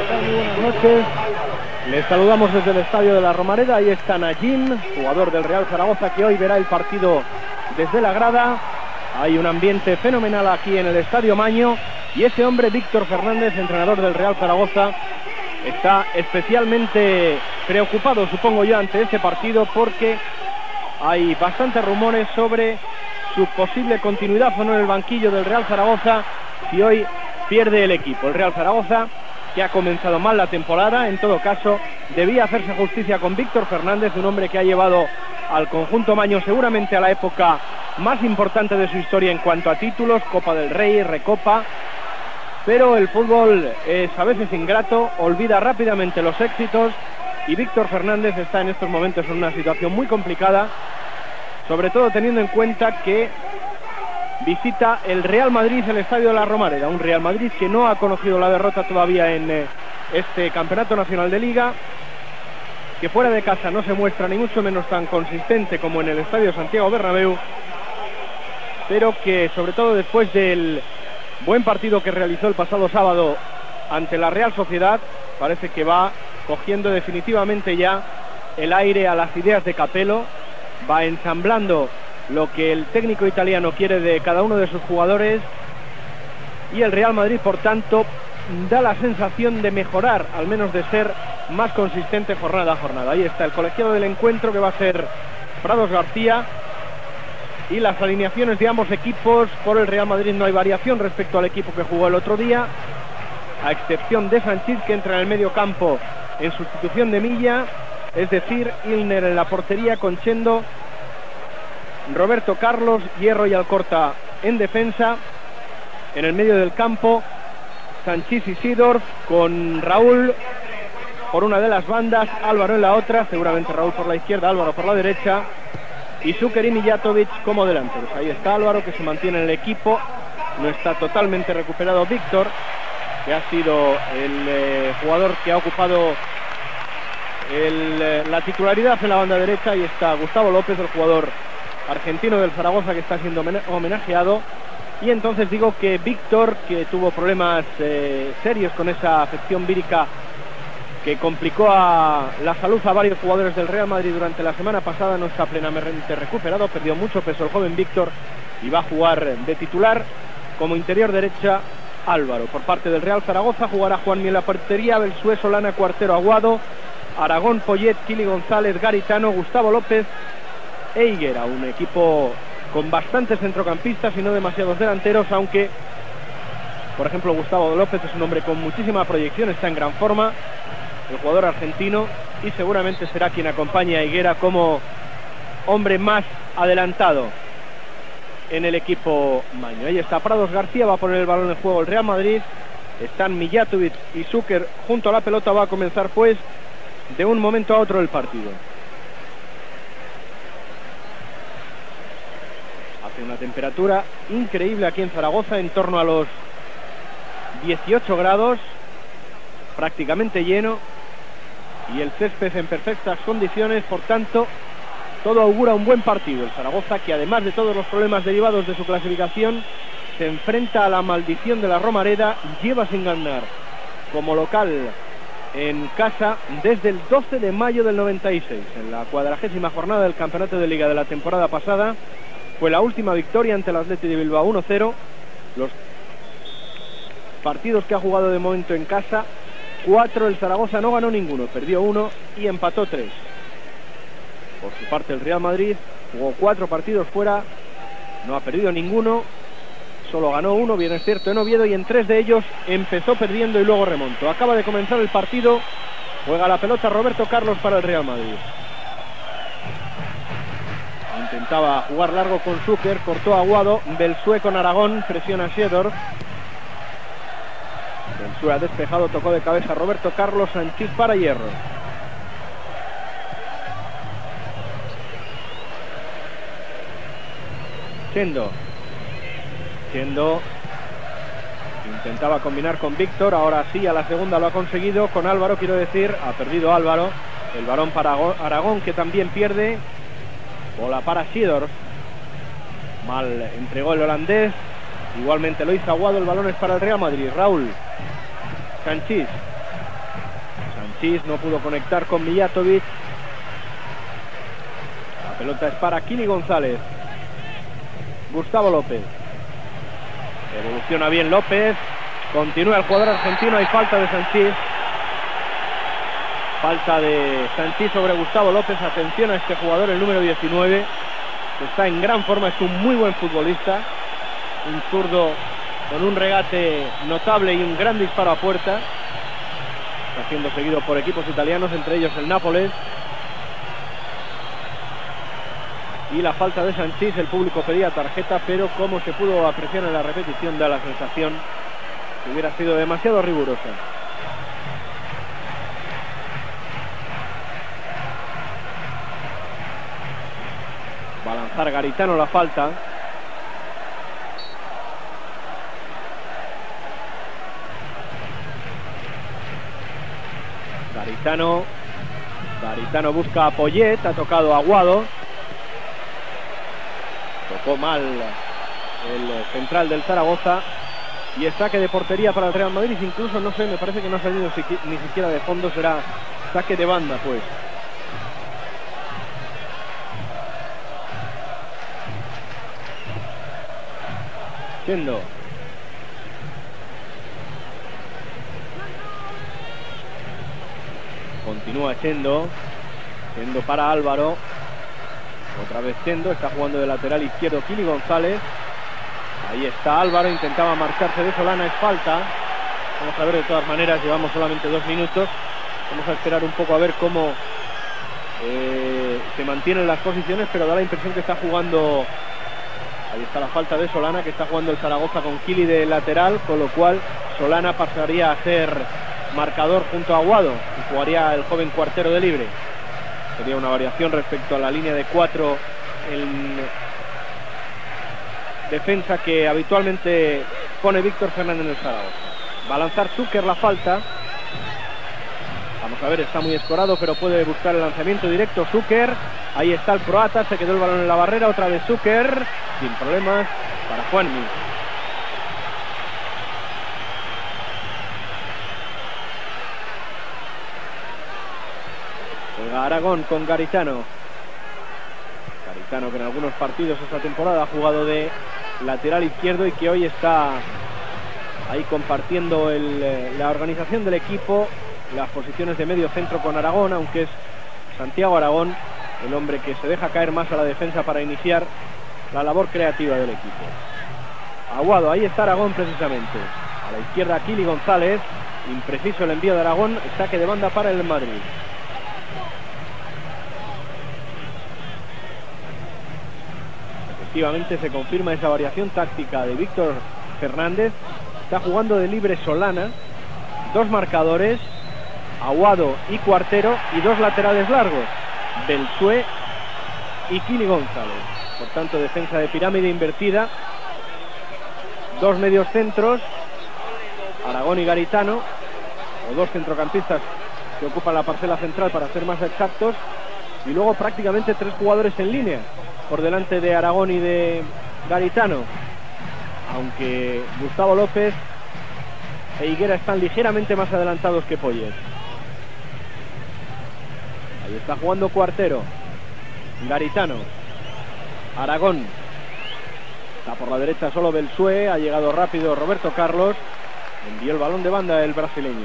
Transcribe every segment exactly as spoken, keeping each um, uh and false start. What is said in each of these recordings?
tal? Muy buenas noches. Les saludamos desde el Estadio de la Romareda. Ahí está Najim, jugador del Real Zaragoza, que hoy verá el partido desde la grada. Hay un ambiente fenomenal aquí en el Estadio Maño. Y ese hombre, Víctor Fernández, entrenador del Real Zaragoza, está especialmente preocupado, supongo yo, ante este partido, porque hay bastantes rumores sobre su posible continuidad o no en el banquillo del Real Zaragoza si hoy pierde el equipo. El Real Zaragoza, que ha comenzado mal la temporada, en todo caso debía hacerse justicia con Víctor Fernández, un hombre que ha llevado al conjunto maño seguramente a la época más importante de su historia en cuanto a títulos, Copa del Rey, Recopa, pero el fútbol es a veces ingrato, olvida rápidamente los éxitos, y Víctor Fernández está en estos momentos en una situación muy complicada, sobre todo teniendo en cuenta que visita el Real Madrid el Estadio de la Romareda, un Real Madrid que no ha conocido la derrota todavía en eh, este Campeonato Nacional de Liga, que fuera de casa no se muestra ni mucho menos tan consistente como en el Estadio Santiago Bernabéu, pero que sobre todo después del buen partido que realizó el pasado sábado ante la Real Sociedad, parece que va cogiendo definitivamente ya el aire a las ideas de Capello, va ensamblando lo que el técnico italiano quiere de cada uno de sus jugadores, y el Real Madrid, por tanto, da la sensación de mejorar, al menos de ser más consistente jornada a jornada. Ahí está el colegiado del encuentro, que va a ser Prados García, y las alineaciones de ambos equipos. Por el Real Madrid no hay variación respecto al equipo que jugó el otro día, a excepción de Sanchís, que entra en el medio campo en sustitución de Milla, es decir, Ilner en la portería con Chendo, Roberto Carlos, Hierro y Alcorta en defensa. En el medio del campo, Sanchís y Seedorf, con Raúl por una de las bandas, Álvaro en la otra, seguramente Raúl por la izquierda, Álvaro por la derecha, y Šuker y Mijatović como delanteros. Ahí está Álvaro, que se mantiene en el equipo, no está totalmente recuperado Víctor, que ha sido el eh, jugador que ha ocupado el, eh, la titularidad en la banda derecha. Y está Gustavo López, el jugador argentino del Zaragoza, que está siendo homenajeado. Y entonces digo que Víctor, que tuvo problemas eh, serios con esa afección vírica que complicó a la salud a varios jugadores del Real Madrid durante la semana pasada, no está plenamente recuperado, perdió mucho peso el joven Víctor y va a jugar de titular. Como interior derecha, Álvaro. Por parte del Real Zaragoza jugará Juanmi en la portería, Belsué, Solana, Cuartero, Aguado, Aragón, Poyet, Kili González, Garitano, Gustavo López e Higuera. Un equipo con bastantes centrocampistas y no demasiados delanteros, aunque por ejemplo Gustavo López es un hombre con muchísima proyección, está en gran forma, el jugador argentino, y seguramente será quien acompañe a Higuera como hombre más adelantado en el equipo maño. Ahí está Prados García, va a poner el balón en juego el Real Madrid, están Mijatović y Šuker junto a la pelota. Va a comenzar pues de un momento a otro el partido. Hace una temperatura increíble aquí en Zaragoza, en torno a los dieciocho grados, prácticamente lleno, y el césped en perfectas condiciones. Por tanto, todo augura un buen partido. El Zaragoza, que además de todos los problemas derivados de su clasificación, se enfrenta a la maldición de la Romareda, lleva sin ganar como local en casa desde el doce de mayo del noventa y seis. En la cuadragésima jornada del campeonato de liga de la temporada pasada fue la última victoria ante el Athletic de Bilbao, uno cero. Los partidos que ha jugado de momento en casa, cuatro, el Zaragoza no ganó ninguno, perdió uno y empató tres. Por su parte el Real Madrid jugó cuatro partidos fuera, no ha perdido ninguno, solo ganó uno, bien es cierto, en Oviedo, y en tres de ellos empezó perdiendo y luego remontó. Acaba de comenzar el partido, juega la pelota Roberto Carlos para el Real Madrid. Intentaba jugar largo con Šuker, cortó a Aguado, Belsué con Aragón, presiona a Seedorf. Belsué ha despejado, tocó de cabeza Roberto Carlos, Sanchís para Hierro. Chendo. Chendo intentaba combinar con Víctor, ahora sí, a la segunda lo ha conseguido, con Álvaro quiero decir, ha perdido Álvaro, el balón para Aragón, que también pierde, bola para Seedorf, mal entregó el holandés, igualmente lo hizo Aguado, el balón es para el Real Madrid, Raúl, Sanchís, Sanchís no pudo conectar con Mijatovic. La pelota es para Kili González. Gustavo López. Evoluciona bien López. Continúa el jugador argentino. Hay falta de Sanchís. Falta de Sanchís sobre Gustavo López. Atención a este jugador, el número diecinueve. Que está en gran forma. Es un muy buen futbolista. Un zurdo con un regate notable y un gran disparo a puerta. Está siendo seguido por equipos italianos, entre ellos el Nápoles. Y la falta de Sanchís, el público pedía tarjeta, pero como se pudo apreciar en la repetición, da la sensación que hubiera sido demasiado rigurosa. Va a lanzar Garitano la falta. Garitano. Garitano busca a Poyet, ha tocado a Aguado. Tocó mal el central del Zaragoza. Y es saque de portería para el Real Madrid. Incluso, no sé, me parece que no ha salido ni siquiera de fondo. Será saque de banda, pues. Chendo. Continúa Chendo. Chendo para Álvaro. Otra vez Chendo. Está jugando de lateral izquierdo Kili González. Ahí está Álvaro. Intentaba marcharse de Solana. Es falta. Vamos a ver, de todas maneras. Llevamos solamente dos minutos. Vamos a esperar un poco a ver cómo eh, se mantienen las posiciones. Pero da la impresión que está jugando... Ahí está la falta de Solana, que está jugando el Zaragoza con Kili de lateral. Con lo cual Solana pasaría a ser marcador junto a Aguado y jugaría el joven Cuartero de libre. Sería una variación respecto a la línea de cuatro en defensa que habitualmente pone Víctor Fernández en el Zaragoza. Va a lanzar Zucker la falta. Vamos a ver, está muy escorado, pero puede buscar el lanzamiento directo Zucker. Ahí está el croata, se quedó el balón en la barrera, otra vez Zucker, sin problemas para Juanmi. Juega Aragón con Garitano. Garitano, que en algunos partidos esta temporada ha jugado de lateral izquierdo y que hoy está ahí compartiendo el, la organización del equipo, las posiciones de medio centro con Aragón, aunque es Santiago Aragón el hombre que se deja caer más a la defensa para iniciar la labor creativa del equipo. Aguado, ahí está Aragón precisamente. A la izquierda Kili González. Impreciso el envío de Aragón. Saque de banda para el Madrid. Efectivamente se confirma esa variación táctica de Víctor Fernández. Está jugando de libre Solana. Dos marcadores, Aguado y Cuartero, y dos laterales largos, Belsué y Kili González. Por tanto, defensa de pirámide invertida. Dos medios centros, Aragón y Garitano, o dos centrocampistas que ocupan la parcela central para ser más exactos, y luego prácticamente tres jugadores en línea por delante de Aragón y de Garitano, aunque Gustavo López e Higuera están ligeramente más adelantados que Poyet. Ahí está jugando Cuartero, Garitano, Aragón. Está por la derecha solo Belsué. Ha llegado rápido Roberto Carlos. Envió el balón de banda el brasileño.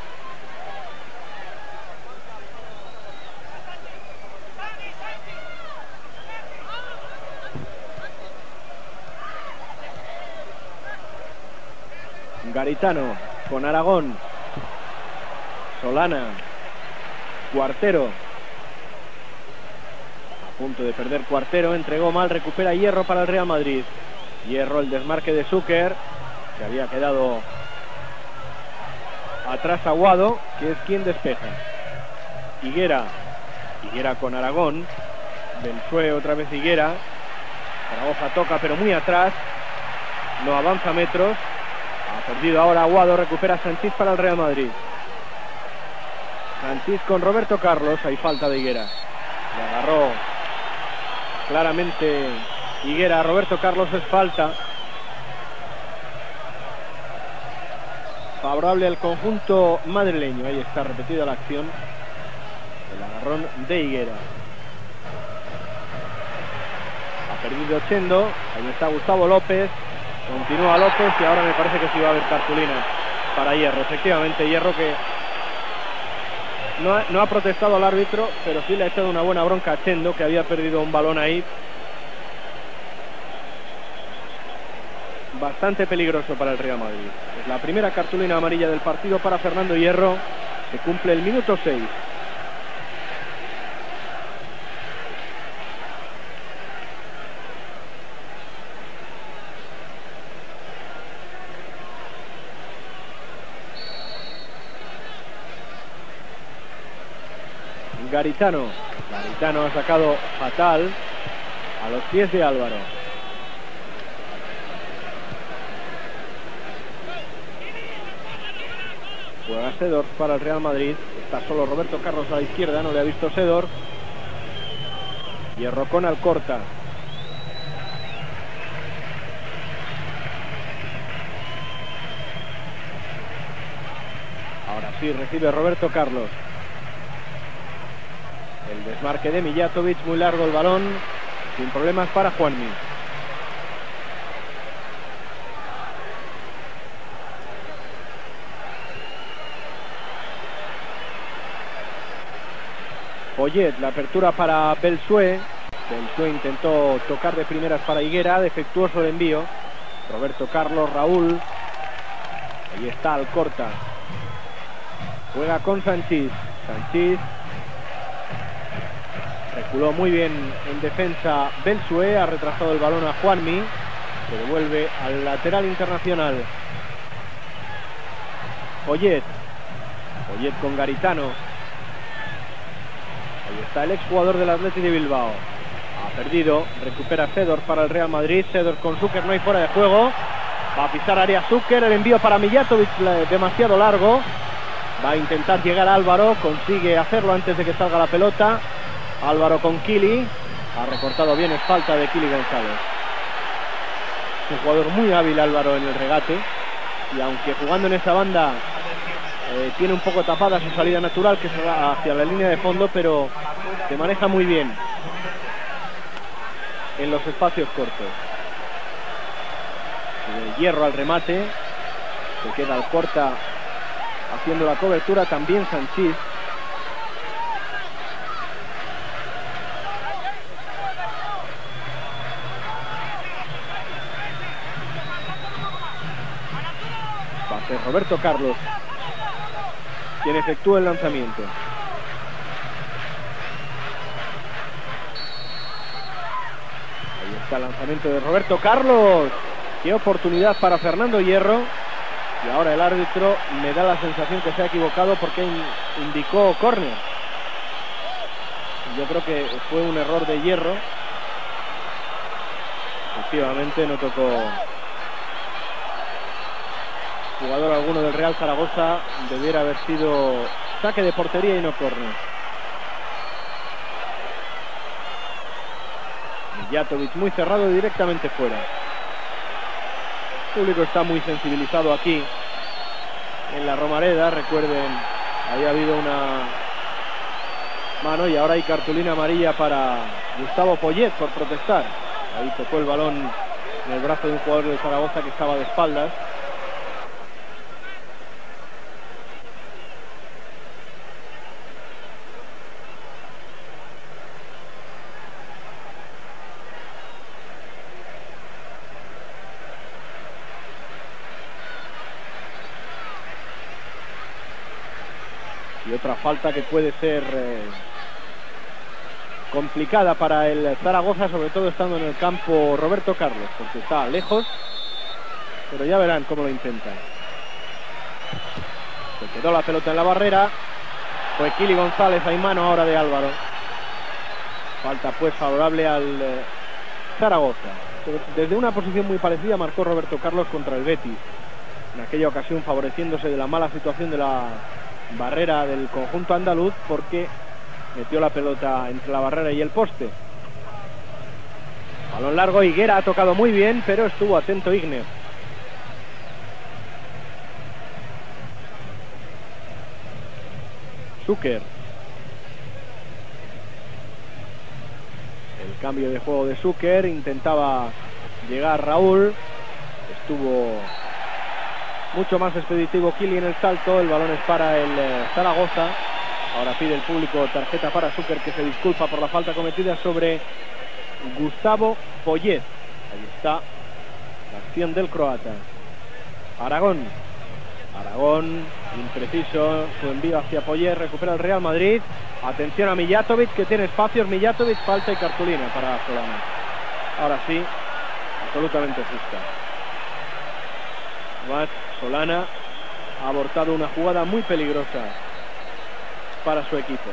Garitano con Aragón. Solana. Cuartero. A punto de perder Cuartero. Entregó mal. Recupera Hierro para el Real Madrid. Hierro, el desmarque de Zucker. Se había quedado atrás Aguado, que es quien despeja. Higuera. Higuera con Aragón. Belsué, otra vez Higuera. Zaragoza toca, pero muy atrás. No avanza metros. Ha perdido ahora Aguado. Recupera Sanchís para el Real Madrid. Sanchís con Roberto Carlos. Hay falta de Higuera. Le agarró claramente Higuera a Roberto Carlos. Es falta. favorable al conjunto madrileño. Ahí está repetida la acción. El agarrón de Higuera. Ha perdido Chendo. Ahí está Gustavo López. Continúa López y ahora me parece que sí va a haber cartulina para Hierro. Efectivamente, Hierro que no ha, no ha protestado al árbitro, pero sí le ha echado una buena bronca a Chendo, que había perdido un balón ahí. Bastante peligroso para el Real Madrid. Es la primera cartulina amarilla del partido para Fernando Hierro. Se cumple el minuto seis. Garitano. Garitano ha sacado fatal a los pies de Álvaro. Juega Sedor para el Real Madrid. Está solo Roberto Carlos a la izquierda, no le ha visto Sedor. Hierro con Alcorta. Ahora sí, recibe Roberto Carlos. El desmarque de Mijatovic, muy largo el balón, sin problemas para Juanmi. Poyet, la apertura para Belsué. Belsué intentó tocar de primeras para Higuera, defectuoso el envío. Roberto Carlos, Raúl. Ahí está Alcorta. Juega con Sanchís. Sanchís. Reculó muy bien en defensa Belsué, ha retrasado el balón a Juanmi, que devuelve al lateral internacional. Poyet. Poyet con Garitano. Ahí está el exjugador del Athletic de Bilbao. Ha perdido, recupera Sedor para el Real Madrid. Sedor con Zucker, no hay fuera de juego. Va a pisar área Zucker, el envío para Mijatovic demasiado largo. Va a intentar llegar a Álvaro, consigue hacerlo antes de que salga la pelota. Álvaro con Kili, ha recortado bien, es falta de Kili González. Es un jugador muy hábil Álvaro en el regate, y aunque jugando en esa banda eh, tiene un poco tapada su salida natural, que se va hacia la línea de fondo, pero se maneja muy bien en los espacios cortos. El Hierro al remate, se queda Alcorta haciendo la cobertura, también Sanchís. Roberto Carlos quien efectúa el lanzamiento. Ahí está el lanzamiento de Roberto Carlos. Qué oportunidad para Fernando Hierro. Y ahora el árbitro me da la sensación que se ha equivocado porque indicó córner. Yo creo que fue un error de Hierro. Efectivamente no tocó jugador alguno del Real Zaragoza. Debiera haber sido saque de portería y no córner. Mijatovic muy cerrado y directamente fuera. El público está muy sensibilizado aquí en la Romareda. Recuerden, había habido una mano y ahora hay cartulina amarilla para Gustavo Poyet por protestar. Ahí tocó el balón en el brazo de un jugador de Zaragoza que estaba de espaldas. Y otra falta que puede ser eh, complicada para el Zaragoza, sobre todo estando en el campo Roberto Carlos, porque está lejos, pero ya verán cómo lo intentan. Se quedó la pelota en la barrera, fue Kili González, hay mano ahora de Álvaro. Falta pues favorable al eh, Zaragoza. Desde una posición muy parecida marcó Roberto Carlos contra el Betis, en aquella ocasión favoreciéndose de la mala situación de la barrera del conjunto andaluz, porque metió la pelota entre la barrera y el poste. Balón largo, Higuera ha tocado muy bien, pero estuvo atento Igner. Zucker. El cambio de juego de Zucker, intentaba llegar Raúl, estuvo mucho más expeditivo Kili en el salto, el balón es para el eh, Zaragoza. Ahora pide el público tarjeta para Zucker, que se disculpa por la falta cometida sobre Gustavo Poyet. Ahí está la acción del croata. Aragón. Aragón, impreciso, su envío hacia Poyet, recupera el Real Madrid. Atención a Mijatovic, que tiene espacios. Mijatovic, falta y cartulina para Solana. Ahora sí, absolutamente justa. Además, Solana ha abortado una jugada muy peligrosa para su equipo.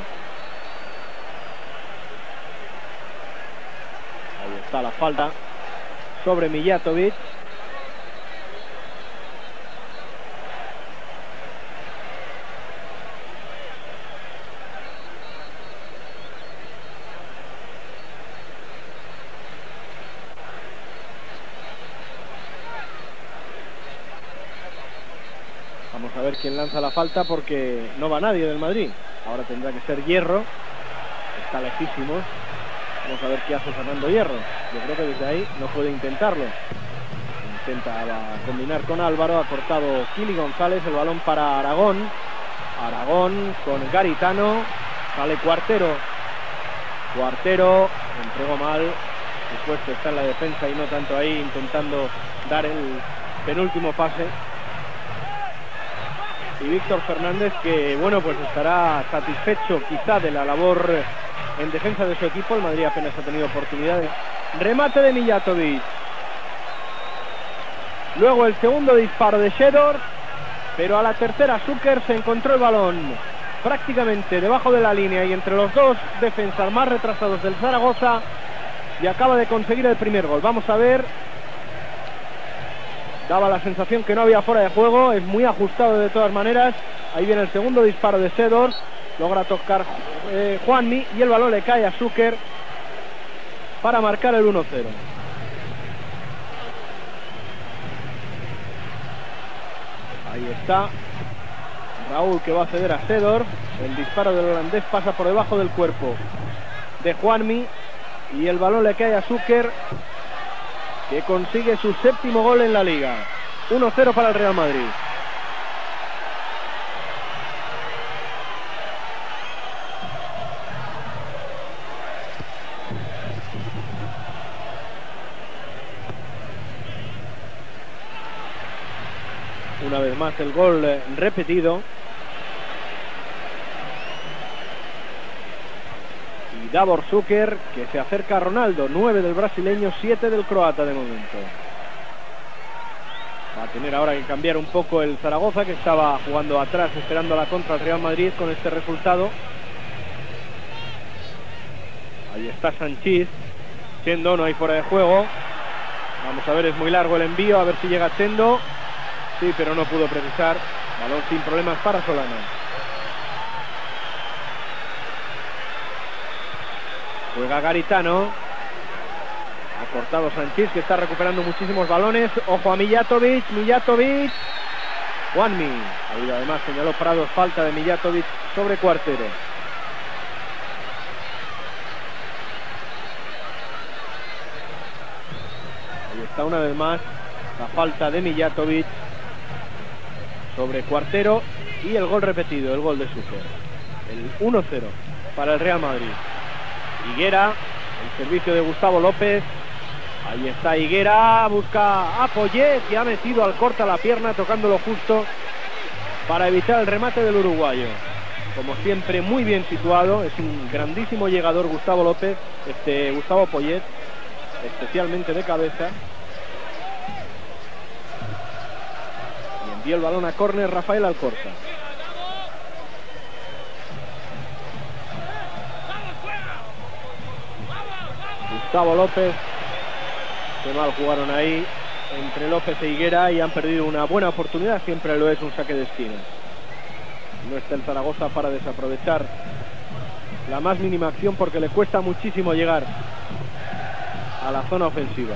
Ahí está la falta sobre Mijatovic. Vamos a ver quién lanza la falta, porque no va nadie del Madrid. Ahora tendrá que ser Hierro. Está lejísimo. Vamos a ver qué hace Fernando Hierro. Yo creo que desde ahí no puede intentarlo. Intenta combinar con Álvaro. Ha cortado Kili González. El balón para Aragón. Aragón con Garitano. Sale Cuartero. Cuartero entregó mal. Su puesto está en la defensa y no tanto ahí, intentando dar el penúltimo pase. Y Víctor Fernández, que bueno, pues estará satisfecho quizá de la labor en defensa de su equipo. El Madrid apenas ha tenido oportunidades. Remate de Mijatovic. Luego el segundo disparo de Shedor, pero a la tercera Zucker se encontró el balón prácticamente debajo de la línea y entre los dos defensas más retrasados del Zaragoza, y acaba de conseguir el primer gol. Vamos a ver. Daba la sensación que no había fuera de juego. Es muy ajustado de todas maneras. Ahí viene el segundo disparo de Shedor. Logra tocar eh, Juanmi y el balón le cae a Zucker para marcar el uno cero. Ahí está Raúl, que va a ceder a Shedor. El disparo del holandés pasa por debajo del cuerpo de Juanmi y el balón le cae a Zucker, que consigue su séptimo gol en la liga. uno cero para el Real Madrid. Una vez más el gol eh, repetido. Y Davor Zucker, que se acerca a Ronaldo. nueve del brasileño, siete del croata de momento. Va a tener ahora que cambiar un poco el Zaragoza, que estaba jugando atrás esperando la contra al Real Madrid con este resultado. Ahí está Sanchís. Chendo, no hay fuera de juego. Vamos a ver, es muy largo el envío, a ver si llega Chendo. Sí, pero no pudo precisar. Balón sin problemas para Solana. Juega Garitano. Ha cortado Sanchís, que está recuperando muchísimos balones. Ojo a Mijatovic. Mijatovic. Juanmi. Ahí además señaló Prados, falta de Mijatovic sobre Cuartero. Ahí está una vez más la falta de Mijatovic sobre Cuartero y el gol repetido, el gol de Zucker. El uno cero para el Real Madrid. Higuera, el servicio de Gustavo López. Ahí está Higuera, busca a Poyet, que ha metido al corta la pierna, tocándolo justo para evitar el remate del uruguayo. Como siempre, muy bien situado. Es un grandísimo llegador Gustavo López, este Gustavo Poyet, especialmente de cabeza. Envió el balón a córner Rafael Alcorta. Gustavo López. Qué mal jugaron ahí entre López e Higuera y han perdido una buena oportunidad. Siempre lo es un saque de esquina. No está el Zaragoza para desaprovechar la más mínima acción, porque le cuesta muchísimo llegar a la zona ofensiva.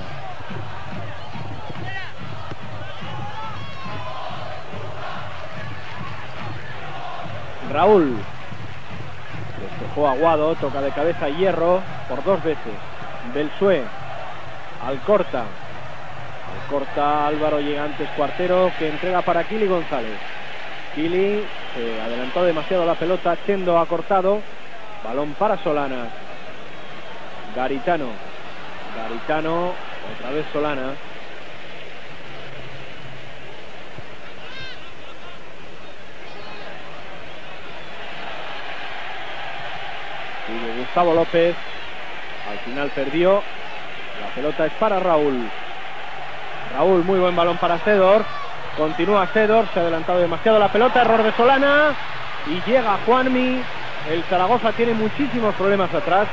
Raúl. Juega Aguado, toca de cabeza Hierro por dos veces. Belsue, Alcorta. Alcorta, Álvaro llega antes Cuartero, que entrega para Kili González. Kili se adelantó demasiado la pelota, Chendo ha cortado. Balón para Solana. Garitano. Garitano, otra vez Solana. Sigue Gustavo López. Al final perdió. La pelota es para Raúl. Raúl, muy buen balón para Sedorf. Continúa Sedorf, se ha adelantado demasiado la pelota. Error de Solana. Y llega Juanmi. El Zaragoza tiene muchísimos problemas atrás.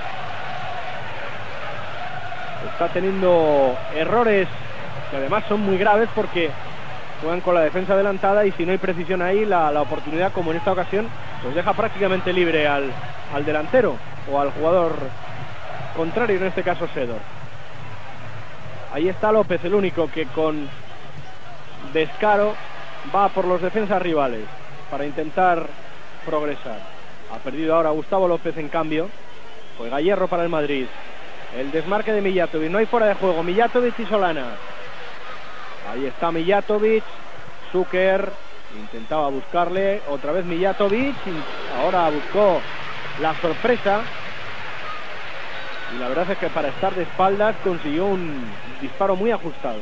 Está teniendo errores que además son muy graves porque juegan con la defensa adelantada y si no hay precisión ahí, la, la oportunidad, como en esta ocasión, pues deja prácticamente libre al, al delantero o al jugador contrario, en este caso Sedorf. Ahí está López, el único que con descaro va por los defensas rivales para intentar progresar. Ha perdido ahora Gustavo López, en cambio. Juega Hierro para el Madrid. El desmarque de Mijatovic, no hay fuera de juego. Mijatovic y Solana. Ahí está Mijatovic. Zucker intentaba buscarle. Otra vez Mijatovic. Ahora buscó la sorpresa. Y la verdad es que para estar de espaldas consiguió un disparo muy ajustado.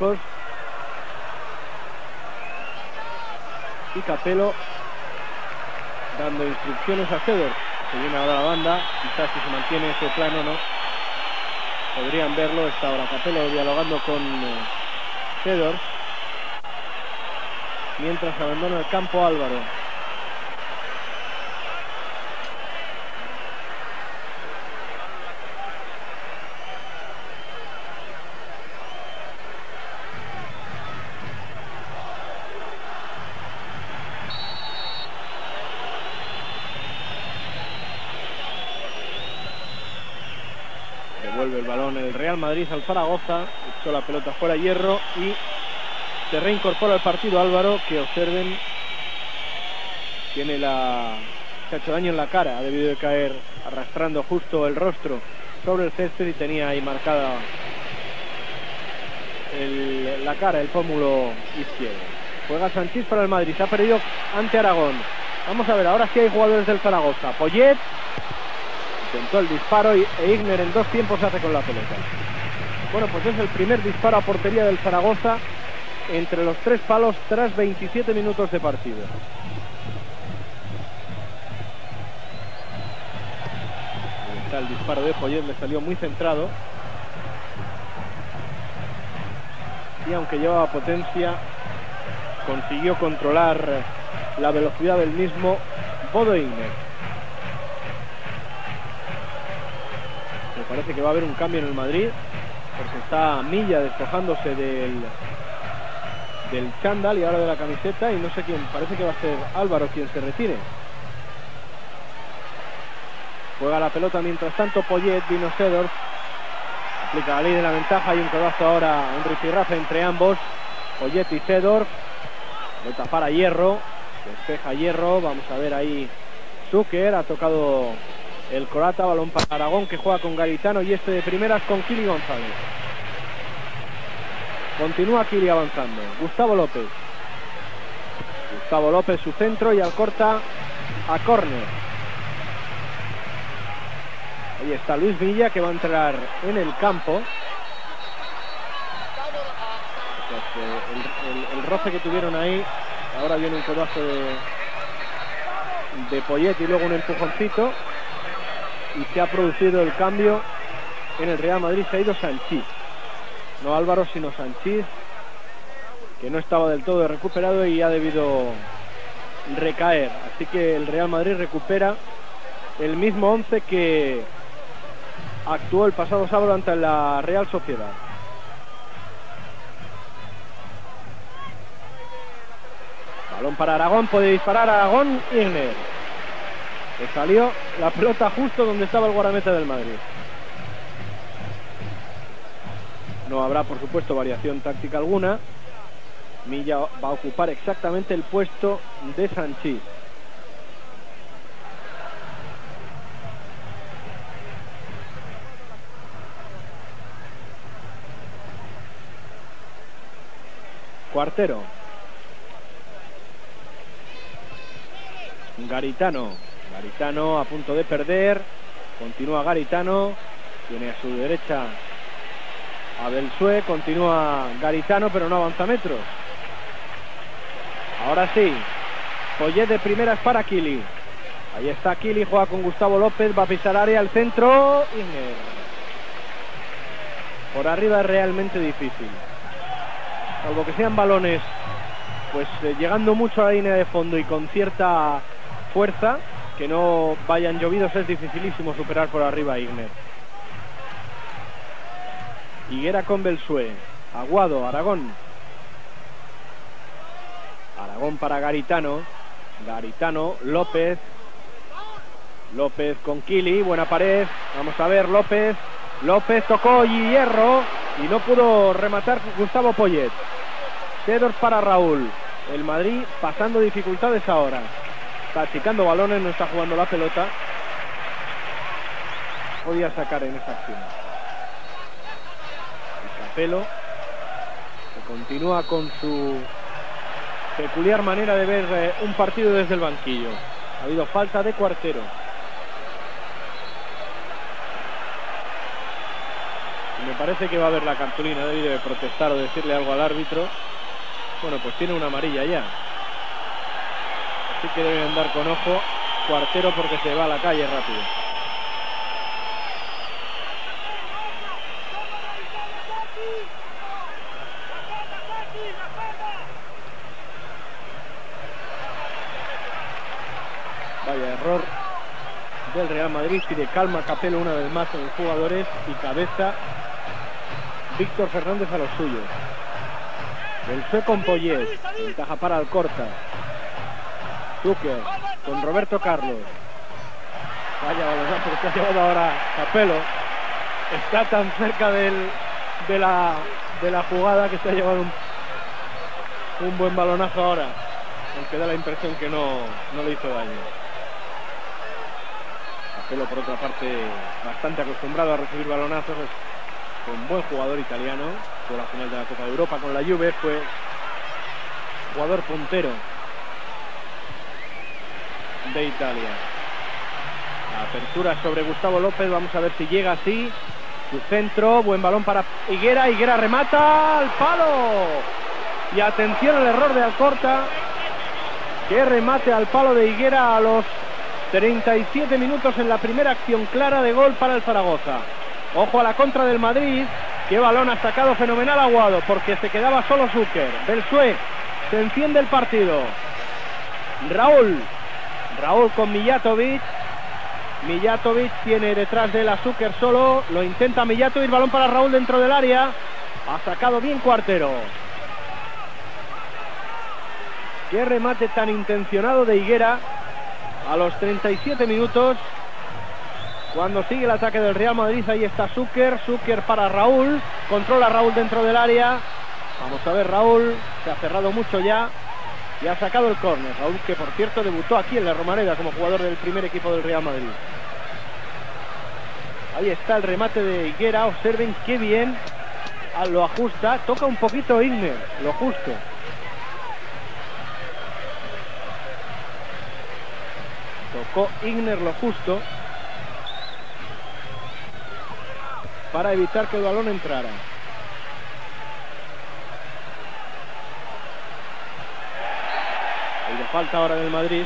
Y Capello dando instrucciones a Sedorf. Se viene ahora la banda. Quizás si se mantiene ese plano, no podrían verlo. Está ahora Capello dialogando con eh, Sedorf. Mientras abandona el campo Álvaro. Devuelve el balón el Real Madrid al Zaragoza. Echó la pelota fuera Hierro y se reincorpora al partido Álvaro, que observen, tiene la... se ha hecho daño en la cara, ha debido de caer arrastrando justo el rostro sobre el césped y tenía ahí marcada el... la cara, el pómulo izquierdo. Juega Sanchís para el Madrid, se ha perdido ante Aragón. Vamos a ver, ahora sí hay jugadores del Zaragoza. Poyet intentó el disparo y e Igner en dos tiempos se hace con la pelota. Bueno, pues es el primer disparo a portería del Zaragoza entre los tres palos tras veintisiete minutos de partido. Ahí está el disparo de Poyet, le salió muy centrado. Y aunque llevaba potencia, consiguió controlar la velocidad del mismo Bodo Igner. Me parece que va a haber un cambio en el Madrid, porque está Milla despojándose del, del chándal y ahora de la camiseta, y no sé quién, parece que va a ser Álvaro quien se retire. Juega la pelota mientras tanto Poyet, vino Sedorf, aplica la ley de la ventaja, hay un codazo ahora, un rifirrafe entre ambos, Poyet y Sedorf, pelota para Hierro, despeja Hierro, vamos a ver ahí Zucker, ha tocado el croata, balón para Aragón, que juega con Garitano y este de primeras con Kili González. Continúa Kili avanzando. Gustavo López. Gustavo López su centro y Alcorta a córner. Ahí está Luis Villa, que va a entrar en el campo. El, el, el roce que tuvieron ahí. Ahora viene un codazo de, de Poyet y luego un empujoncito. Y se ha producido el cambio en el Real Madrid. Se ha ido Sanchís, no Álvaro sino Sanchís, que no estaba del todo recuperado y ha debido recaer, así que el Real Madrid recupera el mismo once que actuó el pasado sábado ante la Real Sociedad. Balón para Aragón, puede disparar Aragón. Igner, le salió la pelota justo donde estaba el guardameta del Madrid. No habrá, por supuesto, variación táctica alguna. Milla va a ocupar exactamente el puesto de Sanchís. Cuartero. Garitano. Garitano a punto de perder. Continúa Garitano. Tiene a su derecha a Belsué. Continúa Garitano, pero no avanza metros. Ahora sí. Poyet de primeras para Kili. Ahí está Kili, juega con Gustavo López. Va a pisar área al centro. Igner. Por arriba es realmente difícil. Salvo que sean balones pues eh, llegando mucho a la línea de fondo y con cierta fuerza, que no vayan llovidos, es dificilísimo superar por arriba a Igner. Higuera con Belsué. Aguado, Aragón. Aragón para Garitano. Garitano, López. López con Kili, buena pared. Vamos a ver, López. López tocó y hierro y no pudo rematar Gustavo Poyet. Sedor para Raúl. El Madrid pasando dificultades ahora. Está achicando balones, no está jugando la pelota. Podía sacar en esa acción. El Capelo, que continúa con su peculiar manera de ver eh, un partido desde el banquillo. Ha habido falta de Cuartero. Y me parece que va a haber la cartulina, debe protestar o decirle algo al árbitro. Bueno, pues tiene una amarilla ya. Así que debe andar con ojo Cuartero porque se va a la calle rápido. Vaya error del Real Madrid. Pide calma Capello una vez más en los jugadores y cabeza Víctor Fernández a los suyos. Belsué con Poyet. Ventaja para Alcorta. Zucker con Roberto Carlos. Vaya balonazo que se ha llevado ahora Capello. Está tan cerca del, de, la, de la jugada que se ha llevado un, un buen balonazo ahora. Aunque da la impresión que no, no le hizo daño. Capello, por otra parte, bastante acostumbrado a recibir balonazos. Es un buen jugador italiano. Fue la final de la Copa de Europa con la Juve. Fue jugador puntero de Italia. La apertura sobre Gustavo López. Vamos a ver si llega así. Su centro. Buen balón para Higuera. Higuera remata al palo. Y atención al error de Alcorta. Que remate al palo de Higuera a los treinta y siete minutos en la primera acción clara de gol para el Zaragoza. Ojo a la contra del Madrid. Qué balón ha sacado fenomenal Aguado, porque se quedaba solo Zucker. Belsué, se enciende el partido. Raúl. Raúl con Mijatovic. Mijatovic tiene detrás de él a Zucker solo. Lo intenta Mijatovic. Balón para Raúl dentro del área. Ha sacado bien Cuartero. Qué remate tan intencionado de Higuera a los treinta y siete minutos. Cuando sigue el ataque del Real Madrid, ahí está Zucker. Zucker para Raúl. Controla Raúl dentro del área. Vamos a ver Raúl. Se ha cerrado mucho ya. Y ha sacado el córner. Raúl, que por cierto debutó aquí en la Romareda como jugador del primer equipo del Real Madrid. Ahí está el remate de Higuera. Observen qué bien lo ajusta. Toca un poquito Igner. Lo justo. Tocó Igner lo justo para evitar que el balón entrara. El de falta ahora del Madrid.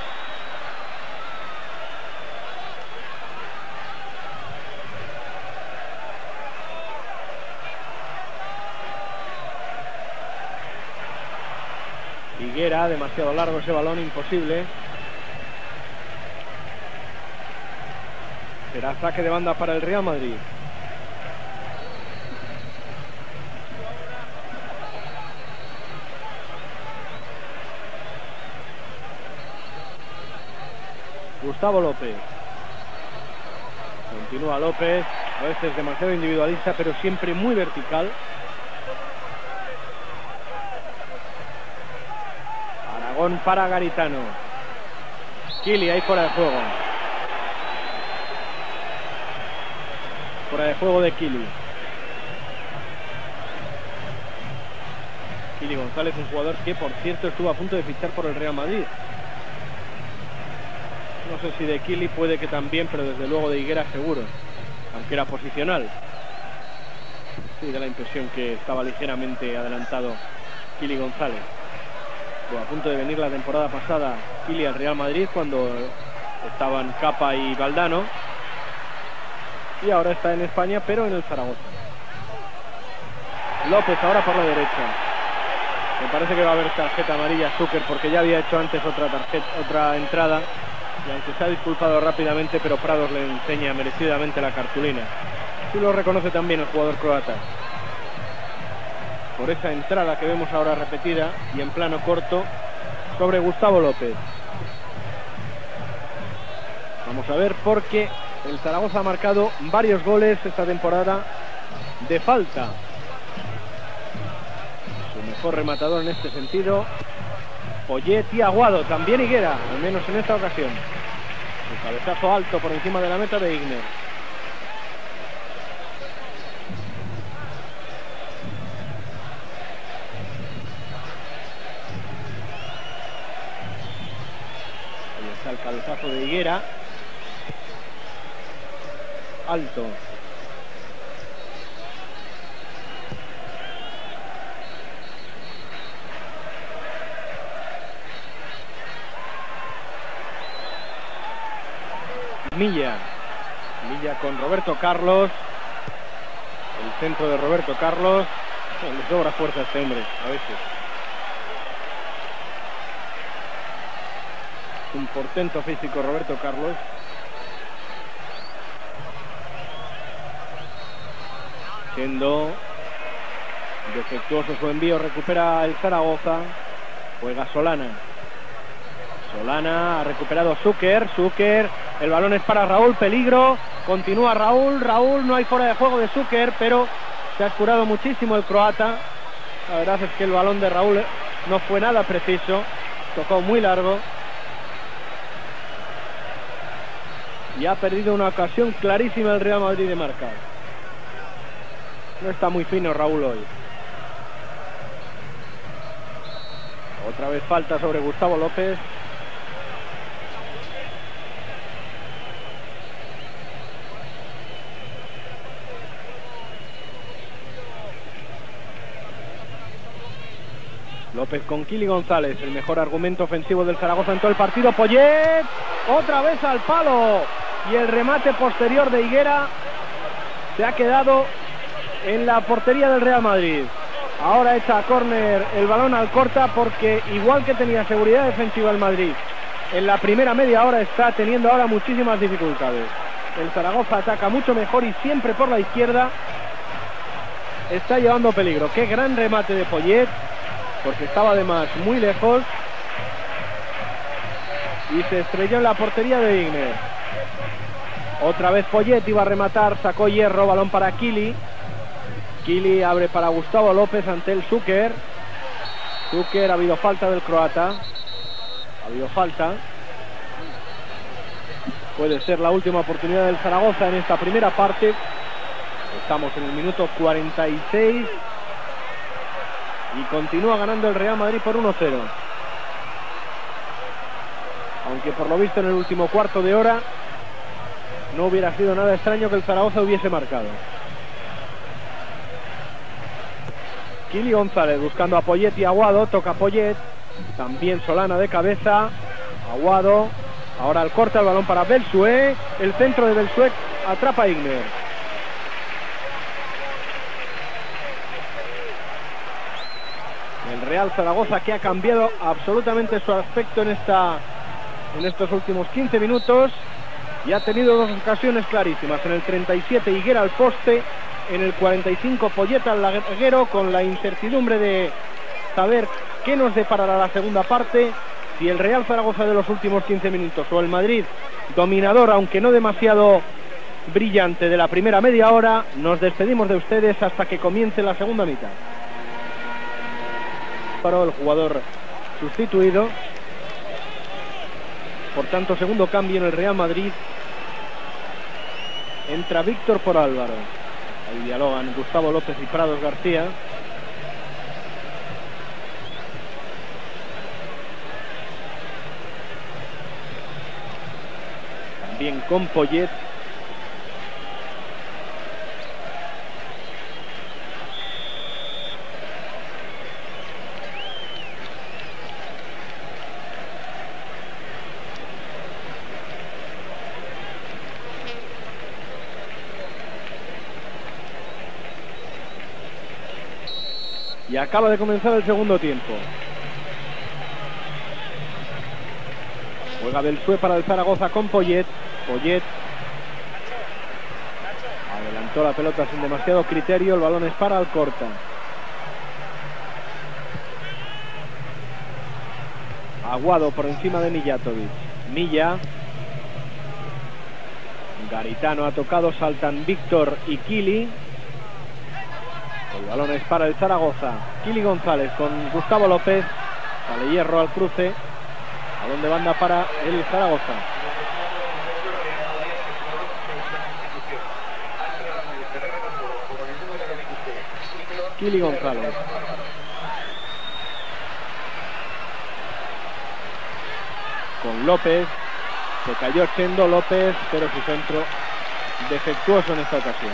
Higuera, demasiado largo ese balón, imposible. Será saque de banda para el Real Madrid. Gustavo López. Continúa López. A veces demasiado individualista, pero siempre muy vertical. Aragón para Garitano. Kili ahí fuera de juego. Fuera de juego de Kili. Kili González, un jugador que por cierto estuvo a punto de fichar por el Real Madrid. No sé si de Kili puede que también, pero desde luego de Higuera seguro, aunque era posicional. Sí, da la impresión que estaba ligeramente adelantado Kili González. Estuvo a punto de venir la temporada pasada Kili al Real Madrid cuando estaban Capa y Valdano, y ahora está en España pero en el Zaragoza. López ahora por la derecha. Me parece que va a haber tarjeta amarilla a Zucker porque ya había hecho antes otra tarjeta, otra entrada, y aunque se ha disculpado rápidamente, pero Prados le enseña merecidamente la cartulina. Sí lo reconoce también el jugador croata por esa entrada que vemos ahora repetida y en plano corto sobre Gustavo López. Vamos a ver, porque el Zaragoza ha marcado varios goles esta temporada de falta. Su mejor rematador en este sentido, Poyet, y Aguado, también Higuera, al menos en esta ocasión. Un cabezazo alto por encima de la meta de Igner. Ahí está el cabezazo de Higuera. Alto. Milla. Milla con Roberto Carlos. El centro de Roberto Carlos. Le sobra fuerza a este hombre, a veces. Un portento físico Roberto Carlos. Siendo defectuoso su envío, recupera el Zaragoza. Juega Solana. Solana ha recuperado Zucker. Zucker, el balón es para Raúl, peligro. Continúa Raúl. Raúl, no hay fuera de juego de Zucker, pero se ha escurado muchísimo el croata. La verdad es que el balón de Raúl no fue nada preciso. Tocó muy largo. Y ha perdido una ocasión clarísima el Real Madrid de marcar. No está muy fino Raúl hoy. Otra vez falta sobre Gustavo López. López con Kili González, el mejor argumento ofensivo del Zaragoza en todo el partido. Poyet, otra vez al palo. Y el remate posterior de Higuera se ha quedado en la portería del Real Madrid. Ahora echa a córner el balón al corta, porque igual que tenía seguridad defensiva el Madrid en la primera media hora, está teniendo ahora muchísimas dificultades. El Zaragoza ataca mucho mejor y siempre por la izquierda. Está llevando peligro. Qué gran remate de Poyet, porque estaba además muy lejos y se estrelló en la portería de Igner. Otra vez Poyet iba a rematar, sacó Hierro, balón para Kili. Kili abre para Gustavo López ante el Zucker. Zucker, ha habido falta del croata. Ha habido falta. Puede ser la última oportunidad del Zaragoza en esta primera parte. Estamos en el minuto cuarenta y seis. Y continúa ganando el Real Madrid por uno cero. Aunque por lo visto en el último cuarto de hora no hubiera sido nada extraño que el Zaragoza hubiese marcado. Kili González buscando a Poyet y Aguado. Toca Poyet. También Solana de cabeza. Aguado. Ahora al corte, el balón para Belsué. El centro de Belsué atrapa a Igner. El Real Zaragoza, que ha cambiado absolutamente su aspecto en, esta, en estos últimos quince minutos. Y ha tenido dos ocasiones clarísimas. En el treinta y siete Higuera al poste. En el cuarenta y cinco Poyet al larguero, con la incertidumbre de saber qué nos deparará la segunda parte. Si el Real Zaragoza de los últimos quince minutos o el Madrid dominador, aunque no demasiado brillante, de la primera media hora. Nos despedimos de ustedes hasta que comience la segunda mitad. Paró el jugador sustituido. Por tanto, segundo cambio en el Real Madrid. Entra Víctor por Álvaro. Ahí dialogan Gustavo López y Prados García. Bien con Poyet. Y acaba de comenzar el segundo tiempo. Juega Belsué para el Zaragoza con Poyet. Poyet adelantó la pelota sin demasiado criterio. El balón es para Alcorta. Aguado por encima de Mijatovic. Milla. Garitano ha tocado, saltan Víctor y Kili. El balón es para el Zaragoza. Kili González con Gustavo López. Sale Hierro al cruce. Balón de banda para el Zaragoza. Kili González. Con López. Se cayó Chendo López, pero su centro defectuoso en esta ocasión.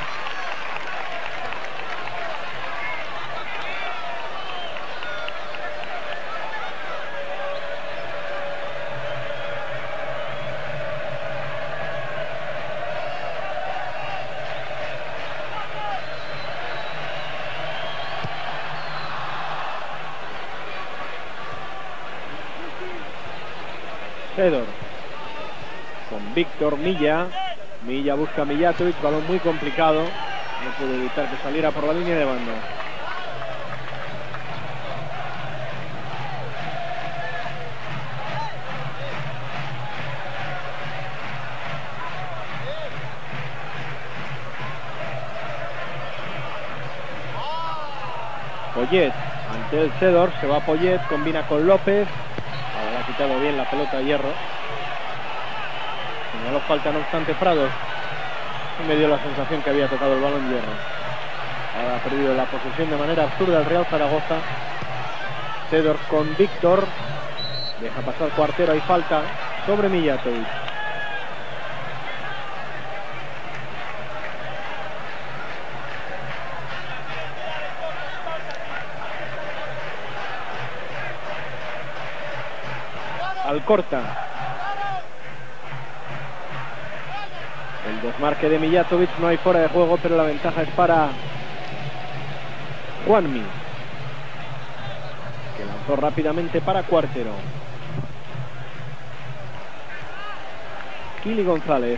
Fedor con Víctor. Milla. Milla busca a Mijatovic, balón muy complicado, no pudo evitar que saliera por la línea de banda. Poyet ante el Cedor, se va Poyet, combina con López. Ahora ha quitado bien la pelota a Hierro. Señaló falta, no obstante, Prados. Y me dio la sensación que había tocado el balón Hierro. Ahora ha perdido la posesión de manera absurda el Real Zaragoza. Cedor con Víctor. Deja pasar Cuartero, hay falta sobre Mijatovic. Alcorta. El desmarque de Mijatovic, no hay fuera de juego, pero la ventaja es para Juanmi, que lanzó rápidamente para Cuartero. Kili González.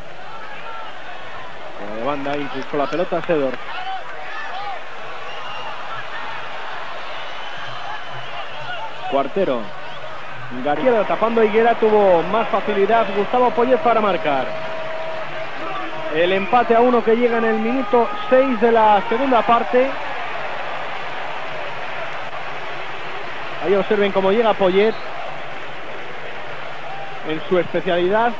Como de banda, insisto, la pelota Cedor. Cuartero. García tapando a Higuera, tuvo más facilidad Gustavo Poyet para marcar. El empate a uno que llega en el minuto seis de la segunda parte. Ahí observen cómo llega Poyet en su especialidad,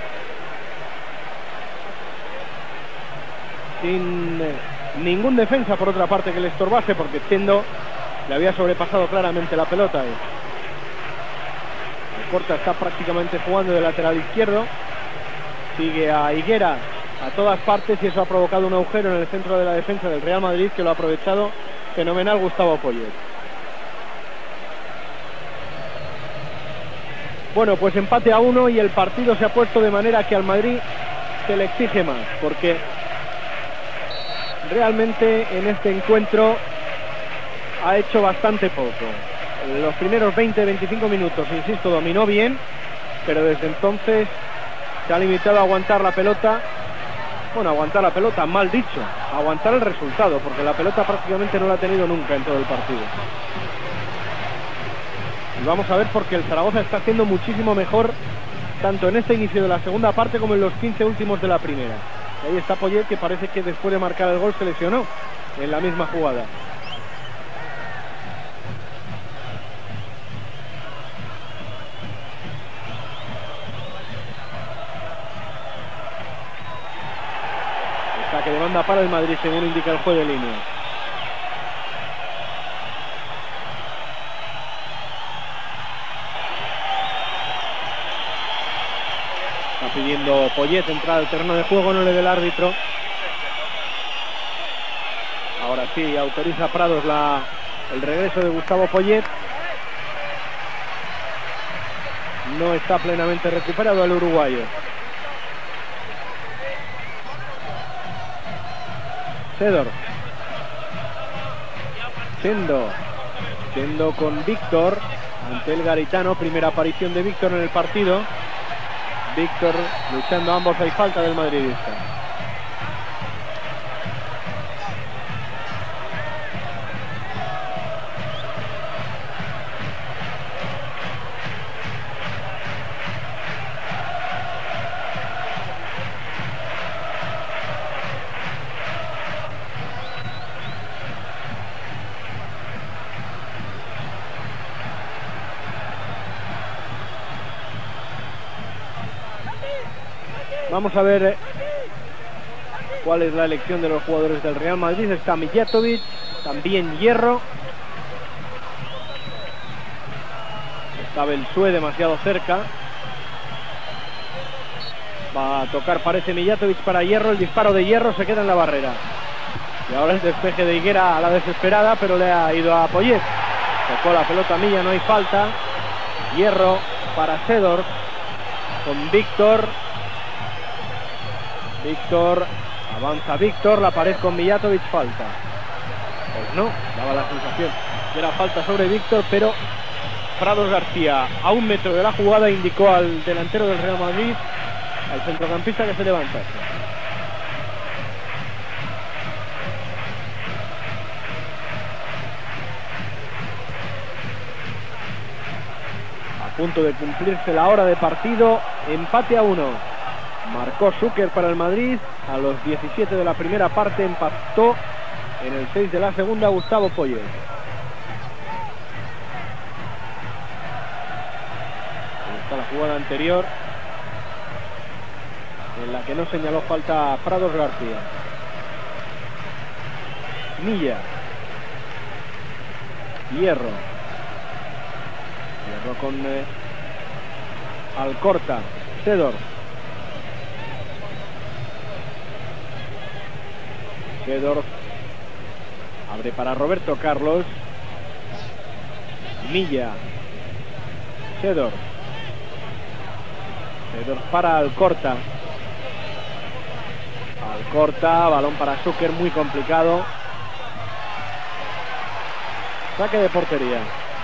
sin ningún defensa por otra parte que le estorbase, porque Chendo le había sobrepasado claramente la pelota. Corta está prácticamente jugando de lateral izquierdo, sigue a Higuera a todas partes y eso ha provocado un agujero en el centro de la defensa del Real Madrid, que lo ha aprovechado fenomenal Gustavo Poyet. Bueno, pues empate a uno y el partido se ha puesto de manera que al Madrid se le exige más, porque realmente en este encuentro ha hecho bastante poco. Los primeros veinte a veinticinco minutos, insisto, dominó bien, pero desde entonces se ha limitado a aguantar la pelota. Bueno, aguantar la pelota, mal dicho, aguantar el resultado, porque la pelota prácticamente no la ha tenido nunca en todo el partido. Y vamos a ver, porque el Zaragoza está haciendo muchísimo mejor, tanto en este inicio de la segunda parte como en los quince últimos de la primera. Y ahí está Poyet, que parece que después de marcar el gol se lesionó en la misma jugada. Que demanda para el Madrid, según indica el juez de línea. Está pidiendo Poyet entrar al terreno de juego, no le ve el árbitro. Ahora sí, autoriza Prados la, el regreso de Gustavo Poyet. No está plenamente recuperado el uruguayo. Cedor. Chendo. Chendo con Víctor ante el Garitano. Primera aparición de Víctor en el partido. Víctor luchando, ambos, hay falta del madridista. Vamos a ver cuál es la elección de los jugadores del Real Madrid. Está Mijatovic, también Hierro. Está Belsué demasiado cerca. Va a tocar, parece, Mijatovic para Hierro. El disparo de Hierro se queda en la barrera. Y ahora el despeje de Higuera a la desesperada, pero le ha ido a Poyet. Tocó la pelota Milla, no hay falta. Hierro para Cedor con Víctor. Víctor, avanza Víctor, la pared con Mijatovic, falta. Pues no, daba la sensación que era falta sobre Víctor, pero Prados García, a un metro de la jugada, indicó al delantero del Real Madrid, al centrocampista, que se levantase. A punto de cumplirse la hora de partido, empate a uno. Marcó Zucker para el Madrid a los diecisiete de la primera parte, empató en el seis de la segunda Gustavo Poyet. Ahí está la jugada anterior, en la que no señaló falta a Prados García. Milla. Hierro. Hierro con eh, Alcorta. Cedor. Cedor abre para Roberto Carlos. Milla. Cedor. Cedor para Alcorta. Alcorta, balón para Zucker, muy complicado. Saque de portería.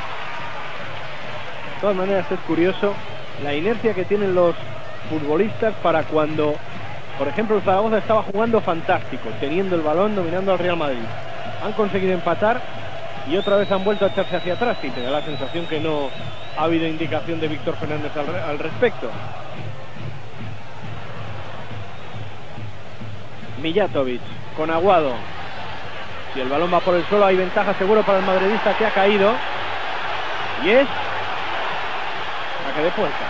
De todas maneras es curioso la inercia que tienen los futbolistas para cuando, por ejemplo, el Zaragoza estaba jugando fantástico, teniendo el balón, dominando al Real Madrid. Han conseguido empatar y otra vez han vuelto a echarse hacia atrás, y te da la sensación que no ha habido indicación de Víctor Fernández al, al respecto. Mijatovic con Aguado. Si el balón va por el suelo hay ventaja seguro para el madridista, que ha caído. Y es saque de puerta.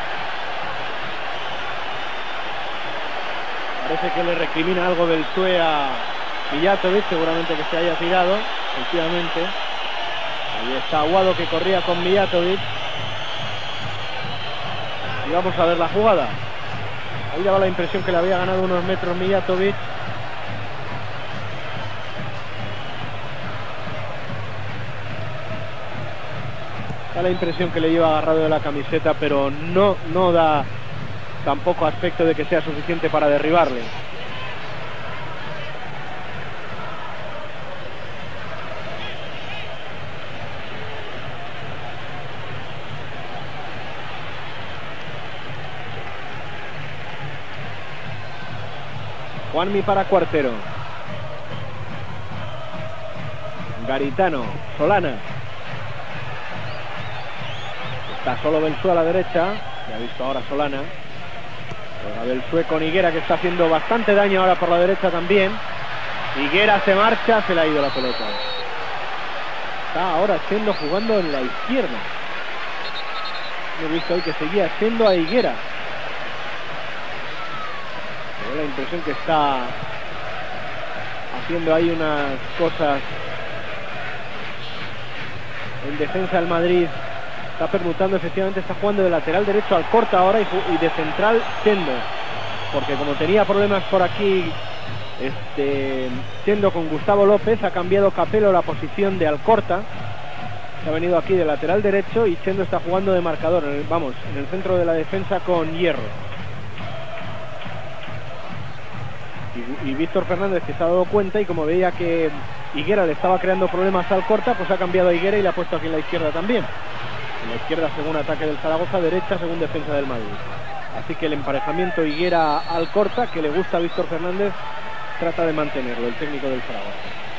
Parece que le recrimina algo del Sue a Mijatovic, seguramente que se haya tirado, efectivamente. Ahí está Aguado, que corría con Mijatovic. Y vamos a ver la jugada. Ahí daba la impresión que le había ganado unos metros Mijatovic. Da la impresión que le lleva agarrado de la camiseta, pero no, no da tampoco aspecto de que sea suficiente para derribarle. Juanmi para Cuartero. Garitano, Solana. Está solo Belsué a la derecha. Ya ha visto ahora Solana. Juega Belsué con Higuera, que está haciendo bastante daño ahora por la derecha también. Higuera se marcha, se le ha ido la pelota. Está ahora Chendo jugando en la izquierda. He visto hoy que seguía Chendo a Higuera. Me da la impresión que está haciendo ahí unas cosas en defensa del Madrid Está permutando, efectivamente, está jugando de lateral derecho Alcorta ahora y, y de central Chendo. Porque como tenía problemas por aquí este, Chendo con Gustavo López, ha cambiado Capello la posición de Alcorta. Se ha venido aquí de lateral derecho y Chendo está jugando de marcador, en el, vamos, en el centro de la defensa con Hierro. Y, y Víctor Fernández, que se ha dado cuenta, y como veía que Higuera le estaba creando problemas al Alcorta, pues ha cambiado a Higuera y le ha puesto aquí en la izquierda también. En la izquierda según ataque del Zaragoza, derecha según defensa del Madrid. Así que el emparejamiento Higuera-Alcorta, que le gusta a Víctor Fernández, trata de mantenerlo, el técnico del Zaragoza.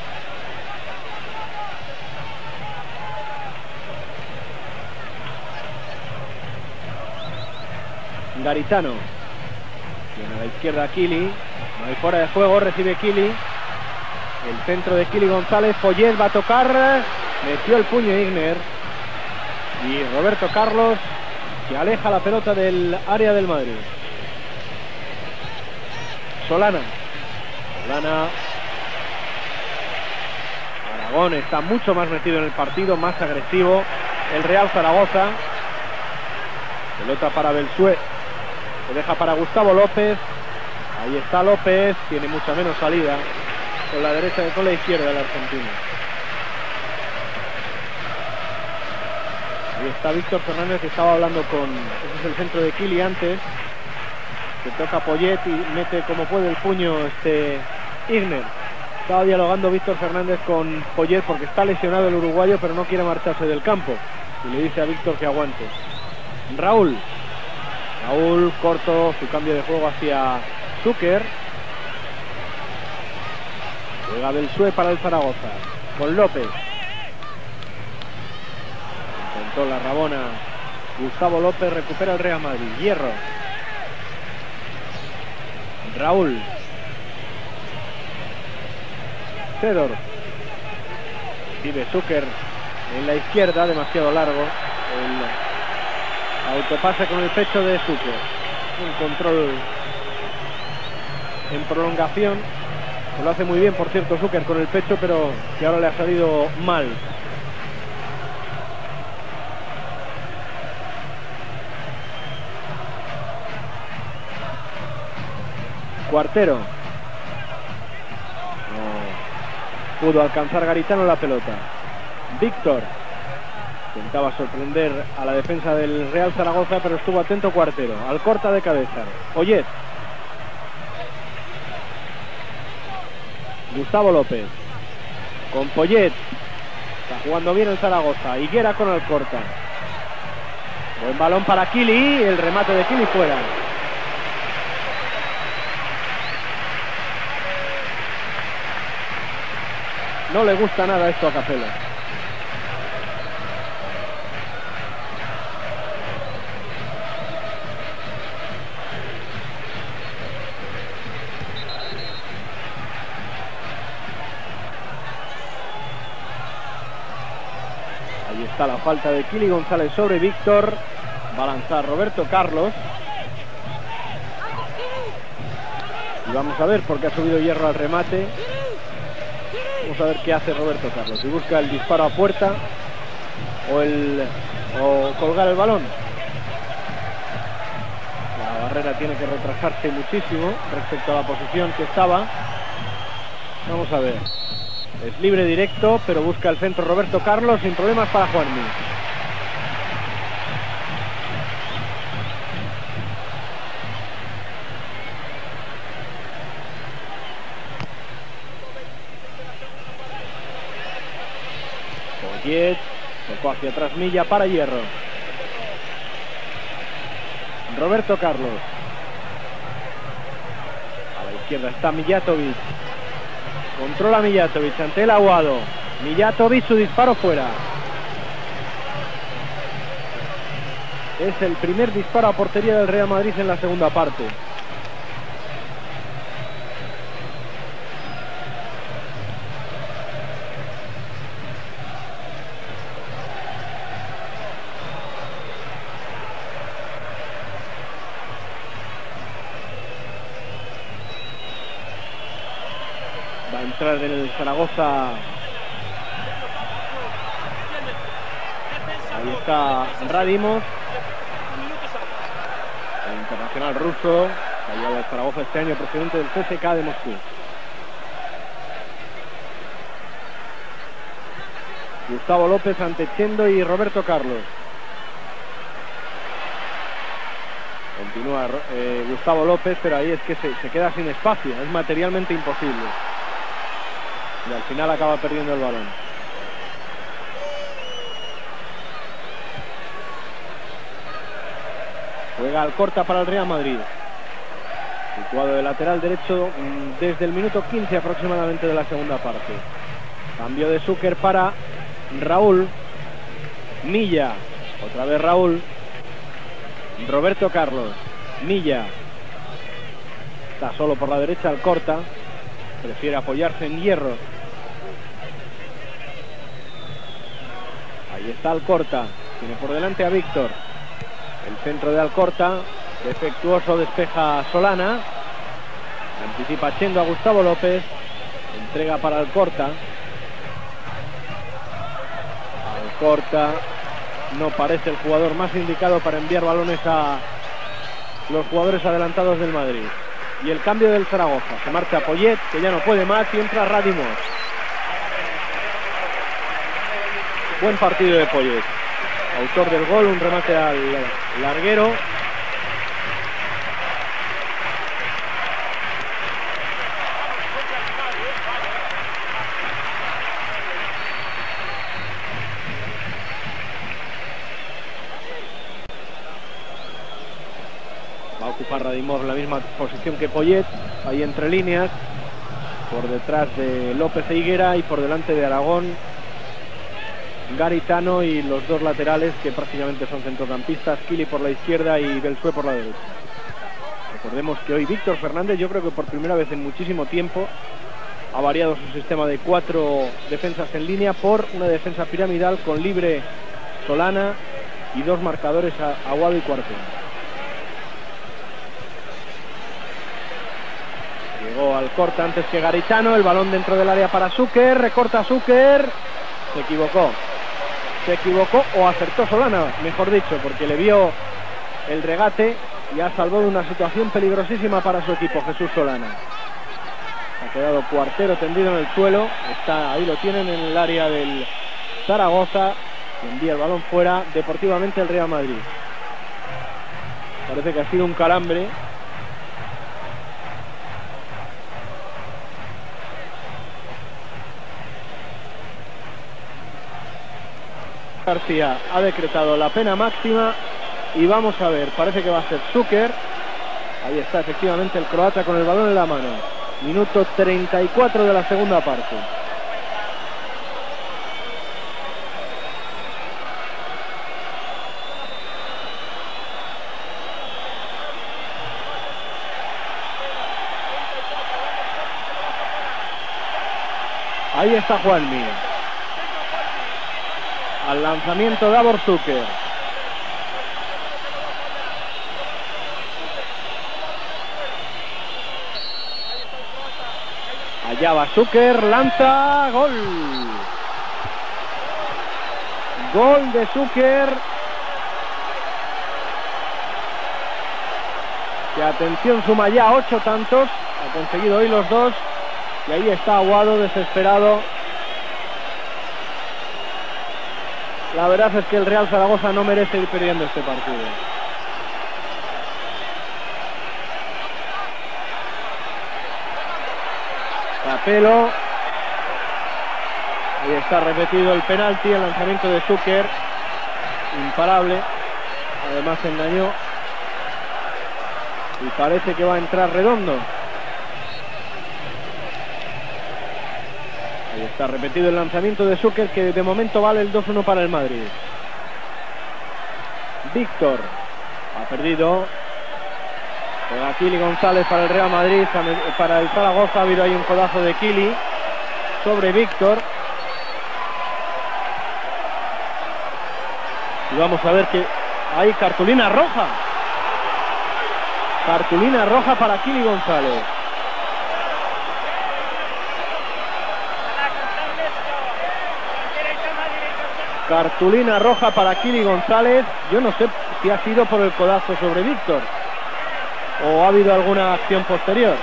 Garitano. Tiene a la izquierda Kili. No hay fuera de juego, recibe Kili. El centro de Kili González. Poyet va a tocar. Metió el puño Igner. Y Roberto Carlos, que aleja la pelota del área del Madrid. Solana. Solana. Aragón está mucho más metido en el partido, más agresivo. El Real Zaragoza. Pelota para Belsué. Se deja para Gustavo López. Ahí está López. Tiene mucha menos salida. Con la derecha y con la izquierda del argentino. Ahí está Víctor Fernández, que estaba hablando con... Ese es el centro de Kili antes. Se toca Poyet y mete como puede el puño este Igner. Estaba dialogando Víctor Fernández con Poyet porque está lesionado el uruguayo, pero no quiere marcharse del campo. Y le dice a Víctor que aguante. Raúl. Raúl corto su cambio de juego hacia Zucker. Juega Belsué para el Zaragoza. Con López. Intentó la rabona. Gustavo López, recupera el Real Madrid. Hierro. Raúl. Cedor. Vive Zucker en la izquierda, demasiado largo. El autopase con el pecho de Zucker. Un control en prolongación. Lo hace muy bien, por cierto, Zucker con el pecho, pero que ahora le ha salido mal. Cuartero. No pudo alcanzar Garitano la pelota. Víctor. Intentaba sorprender a la defensa del Real Zaragoza, pero estuvo atento Cuartero. Alcorta de cabeza. Poyet. Gustavo López. Con Poyet. Está jugando bien el Zaragoza. Higuera con Alcorta. Buen balón para Kili. El remate de Kili fuera. No le gusta nada esto a Capello. Está la falta de Kili González sobre Víctor. Va a lanzar Roberto Carlos. Y vamos a ver, porque ha subido Hierro al remate. Vamos a ver qué hace Roberto Carlos. Si busca el disparo a puerta o el o colgar el balón. La barrera tiene que retrasarse muchísimo respecto a la posición que estaba. Vamos a ver. Es libre directo, pero busca el centro Roberto Carlos sin problemas para Juanmi. Poyet tocó hacia atrás Milla para Hierro. Roberto Carlos. A la izquierda está Mijatovic. Controla Mijatovic ante el Aguado. Mijatovic, su disparo fuera. Es el primer disparo a portería del Real Madrid en la segunda parte. Va a entrar en el Zaragoza Ahí está Radimov, el internacional ruso, que ha llegado a Zaragoza este año, presidente del C S K A de Moscú. Gustavo López ante Chendo y Roberto Carlos. Continúa eh, Gustavo López, pero ahí es que se, se queda sin espacio, es materialmente imposible. Y al final acaba perdiendo el balón. Juega Alcorta para el Real Madrid. Situado de lateral derecho desde el minuto quince aproximadamente de la segunda parte. Cambio de Zucker para Raúl. Milla. Otra vez Raúl. Roberto Carlos. Milla. Está solo por la derecha Alcorta. Prefiere apoyarse en Hierro. Ahí está Alcorta. Tiene por delante a Víctor. El centro de Alcorta. Defectuoso, despeja Solana. Anticipa Chendo a Gustavo López. Entrega para Alcorta. Alcorta no parece el jugador más indicado para enviar balones a los jugadores adelantados del Madrid. Y el cambio del Zaragoza. Se marcha Poyet, que ya no puede más, y entra Radimov. Buen partido de Poyet. Autor del gol, un remate al larguero. Va a ocupar Radimov la misma posición que Poyet, ahí entre líneas, por detrás de López e Higuera y por delante de Aragón, Garitano y los dos laterales que prácticamente son centrocampistas, Kili por la izquierda y Belsué por la derecha. Recordemos que hoy Víctor Fernández, yo creo que por primera vez en muchísimo tiempo, ha variado su sistema de cuatro defensas en línea por una defensa piramidal con Libre, Solana y dos marcadores, Aguado y Cuartón. Llegó Alcorta antes que Garitano, el balón dentro del área para Zucker, recorta Zucker, se equivocó. Se equivocó o acertó Solana, mejor dicho, porque le vio el regate y ha salvado una situación peligrosísima para su equipo, Jesús Solana. Ha quedado Cuartero tendido en el suelo, está, ahí lo tienen en el área del Zaragoza, envía el balón fuera, deportivamente el Real Madrid. Parece que ha sido un calambre. García ha decretado la pena máxima y vamos a ver, parece que va a ser Zucker. Ahí está efectivamente el croata con el balón en la mano. Minuto treinta y cuatro de la segunda parte. Ahí está Juanmi. Al lanzamiento Davor Zucker. Allá va Zucker, lanza, gol. Gol de Zucker. Que atención, suma ya ocho tantos. Ha conseguido hoy los dos. Y ahí está Aguado desesperado. La verdad es que el Real Zaragoza no merece ir perdiendo este partido. Capello. Ahí está repetido el penalti, el lanzamiento de Zucker. Imparable. Además engañó. Y parece que va a entrar Redondo. Ahí está repetido el lanzamiento de Zucker, que de momento vale el dos uno para el Madrid. Víctor ha perdido. Juega Kili González para el Real Madrid, para el Zaragoza. Ha habido ahí un codazo de Kili sobre Víctor. Y vamos a ver que hay cartulina roja. Cartulina roja para Kili González. Cartulina roja para Kili González. Yo no sé si ha sido por el codazo sobre Víctor o ha habido alguna acción posterior.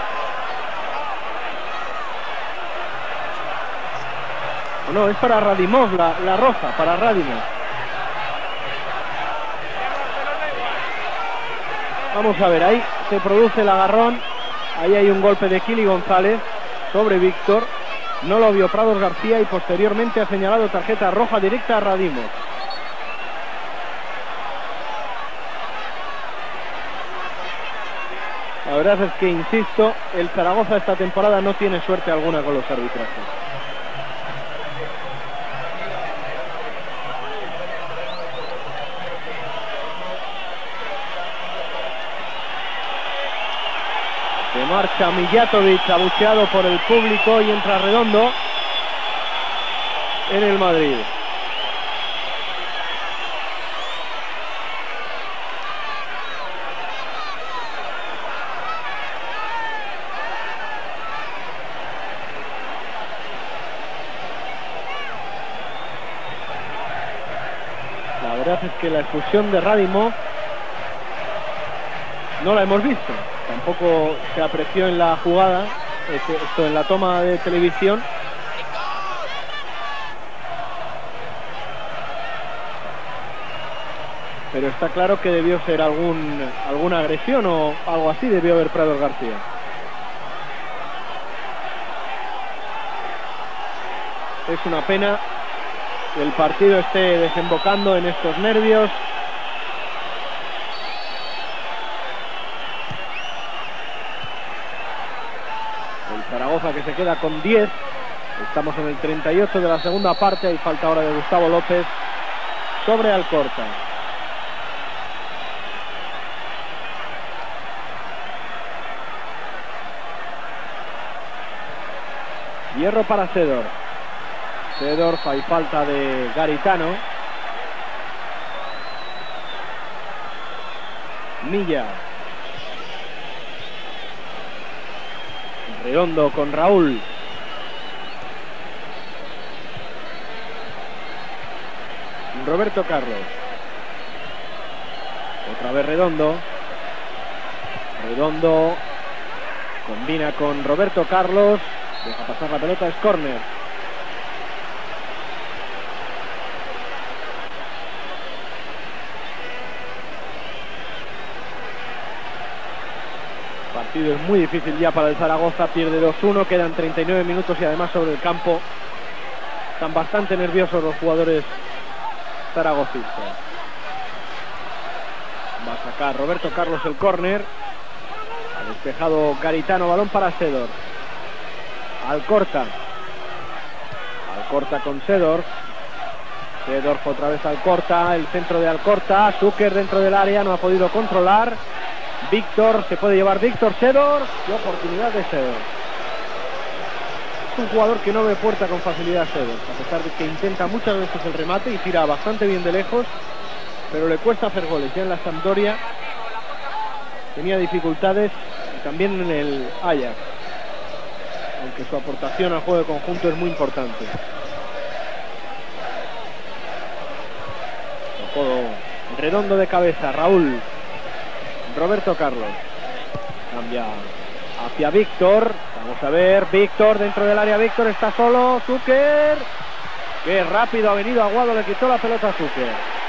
No, es para Radimov la, la roja, para Radimov. Vamos a ver, ahí se produce el agarrón. Ahí hay un golpe de Kili González sobre Víctor. No lo vio Prados García y posteriormente ha señalado tarjeta roja directa a Radimov. La verdad es que, insisto, el Zaragoza esta temporada no tiene suerte alguna con los arbitrajes. Se marcha Mijatovic, abucheado por el público, y entra Redondo en el Madrid. La verdad es que la expulsión de Radimov no la hemos visto. Tampoco se apreció en la jugada, esto en la toma de televisión. Pero está claro que debió ser algún, alguna agresión o algo así, debió haber Prados García. Es una pena que el partido esté desembocando en estos nervios. Zaragoza que se queda con diez. Estamos en el treinta y ocho de la segunda parte. Hay falta ahora de Gustavo López sobre Alcorta. Hierro para Sedorf. Sedorf, hay falta de Garitano. Milla. Redondo con Raúl. Roberto Carlos. Otra vez Redondo. Redondo combina con Roberto Carlos. Deja pasar la pelota, es córner. El partido es muy difícil ya para el Zaragoza, pierde dos uno, quedan treinta y nueve minutos y además sobre el campo están bastante nerviosos los jugadores zaragocistas. Va a sacar Roberto Carlos el córner. Ha despejado Garitano, balón para Sedorf. Alcorta. Alcorta con Sedorf. Sedorf otra vez Alcorta, el centro de Alcorta. Zucker dentro del área, no ha podido controlar. Víctor, se puede llevar Víctor. Sedorf, y oportunidad de Sedorf. Es un jugador que no ve puerta con facilidad Sedorf, a pesar de que intenta muchas veces el remate y tira bastante bien de lejos, pero le cuesta hacer goles. Ya en la Sampdoria tenía dificultades y también en el Ajax, aunque su aportación al juego de conjunto es muy importante. Tocó Redondo de cabeza, Raúl. Roberto Carlos cambia hacia Víctor. Vamos a ver, Víctor dentro del área. Víctor está solo. Zucker, qué rápido ha venido Aguado, le quitó la pelota a Zucker.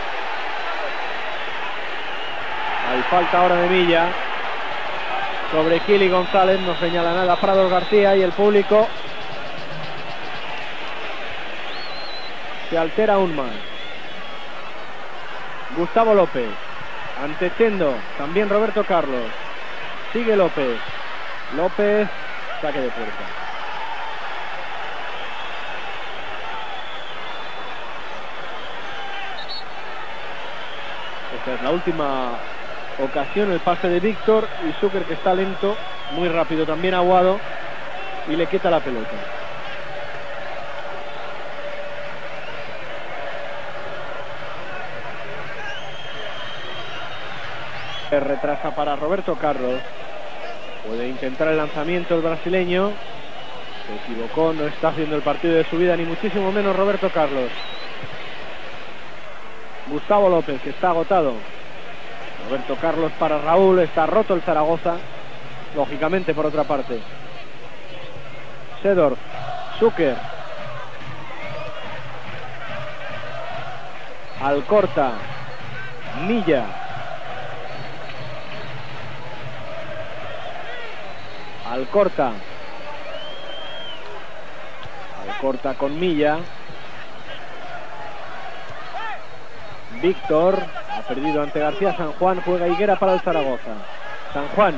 Hay falta ahora de Milla sobre Kili González. No señala nada Prados García y el público se altera aún más. Gustavo López ante Chendo, también Roberto Carlos. Sigue López. López, saque de puerta. Esta es la última ocasión, el pase de Víctor, y Zucker, que está lento, muy rápido también Aguado, y le quita la pelota. Retrasa para Roberto Carlos. Puede intentar el lanzamiento el brasileño. Se equivocó, no está haciendo el partido de su vida, ni muchísimo menos Roberto Carlos. Gustavo López, que está agotado. Roberto Carlos para Raúl. Está roto el Zaragoza, lógicamente, por otra parte. Sedorf, Zucker, Alcorta, Milla, Alcorta, Alcorta con Milla. Víctor ha perdido ante García San Juan. Juega Higuera para el Zaragoza. San Juan.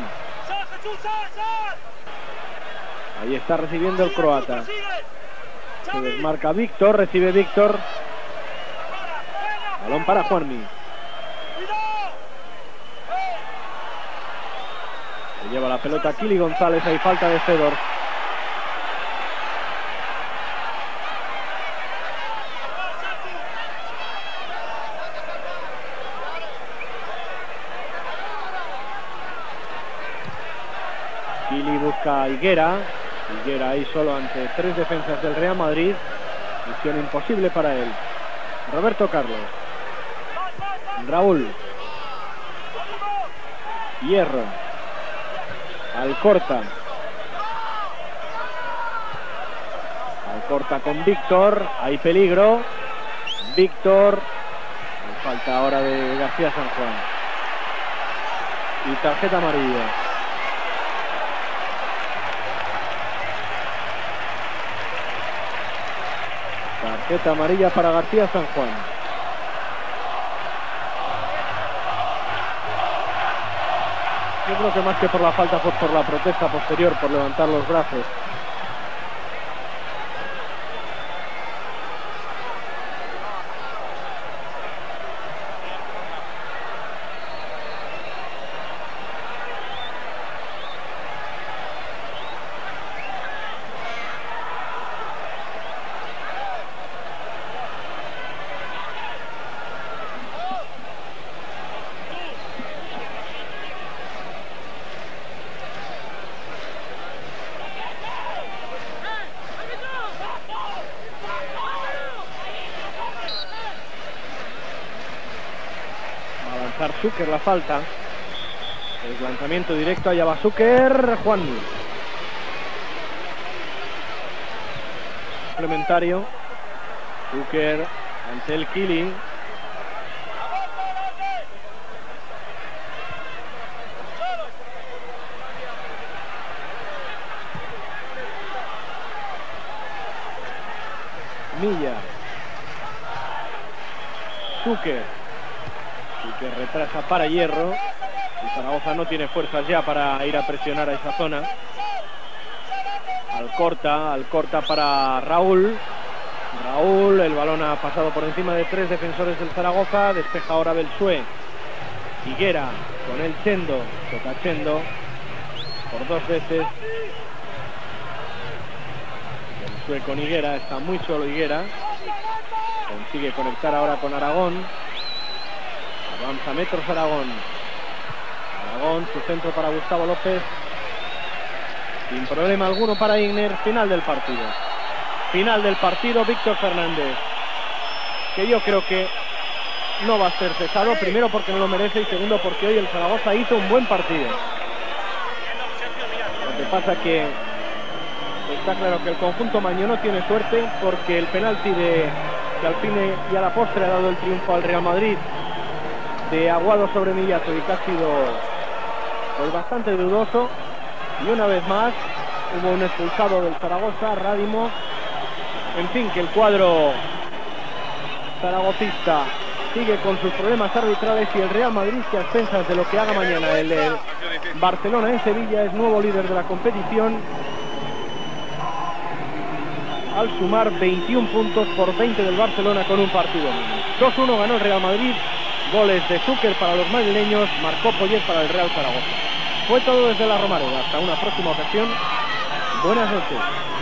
Ahí está recibiendo el croata. Se desmarca Víctor. Recibe Víctor. Balón para Juanmi. Se lleva la pelota Kili González. Hay falta de Sedorf. Kili busca a Higuera. Higuera ahí solo ante tres defensas del Real Madrid. Misión imposible para él. Roberto Carlos. Raúl. Hierro. Alcorta. Alcorta con Víctor. Hay peligro. Víctor. Falta ahora de García San Juan. Y tarjeta amarilla. Tarjeta amarilla para García San Juan. Yo creo que más que por la falta fue por la protesta posterior, por levantar los brazos. Zucker la falta. El lanzamiento directo, allá va Zucker. Juan. Complementario. Zucker ante el Kili. Milla. Zucker. Que retrasa para Hierro. Y Zaragoza no tiene fuerzas ya para ir a presionar a esa zona. Alcorta, Alcorta para Raúl. Raúl, el balón ha pasado por encima de tres defensores del Zaragoza. Despeja ahora Belsué. Higuera con el Chendo. Toca Chendo por dos veces. Belsué con Higuera. Está muy solo Higuera. Consigue conectar ahora con Aragón. Avanza metros Aragón. Aragón, su centro para Gustavo López. Sin problema alguno para Igner. Final del partido. Final del partido, Víctor Fernández. Que yo creo que no va a ser cesado. Primero porque no lo merece y segundo porque hoy el Zaragoza hizo un buen partido. Lo que pasa que está claro que el conjunto mañono tiene suerte porque el penalti de que al fin y a la postre ha dado el triunfo al Real Madrid de Aguado sobre Millato y que ha sido pues bastante dudoso, y una vez más hubo un expulsado del Zaragoza, Radimo. En fin, que el cuadro zaragocista sigue con sus problemas arbitrales y el Real Madrid, que a expensas de lo que haga mañana el, el Barcelona en Sevilla, es nuevo líder de la competición al sumar veintiún puntos por veinte del Barcelona con un partido menos. dos uno ganó el Real Madrid. Goles de Zucker para los madrileños, marcó Poyet para el Real Zaragoza. Fue todo desde la Romareda. Hasta una próxima ocasión. Buenas noches.